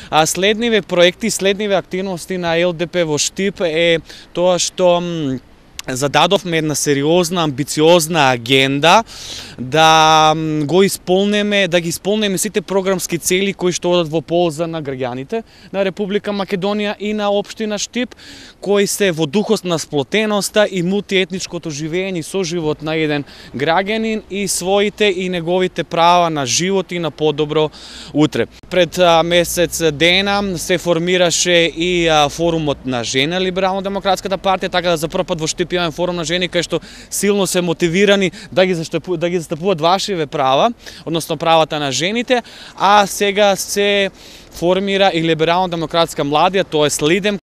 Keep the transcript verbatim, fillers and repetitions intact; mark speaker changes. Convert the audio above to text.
Speaker 1: А следниве проекти, следниве активности на Ел Де Пе во Штип е тоа што зададовме една сериозна, амбициозна агенда да го исполнеме, да ги исполнеме сите програмски цели кои што одат во полза на граѓаните на Република Македонија и на општина Штип, кои се во духот на сплотеноста и мултиетничкото живење и соживот на еден граѓанин и своите и неговите права на живот и на подобро утре. Пред месец дена се формираше и форумот на жена Либерално-демократската партија, така да за прв пат во Штип имаме форум на жени кај што силно се мотивирани да ги застапуваат, да ги застапуваат вашиве права, односно правата на жените, а сега се формира и Либерално-демократска младија, тоа е Лидем.